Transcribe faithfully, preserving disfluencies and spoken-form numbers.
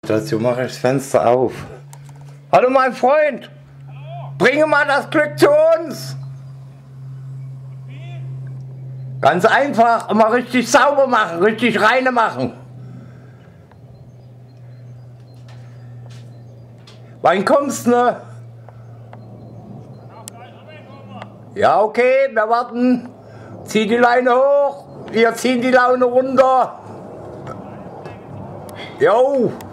Dazu mache ich das Fenster auf. Hallo mein Freund! Hallo? Bringe mal das Glück zu uns! Wie? Ganz einfach, mal richtig sauber machen, richtig reine machen. Wann kommst du, ne? Nach gleich rüberkommen. Ja, okay, wir warten. Zieh die Leine hoch, wir ziehen die Leine runter. Jo!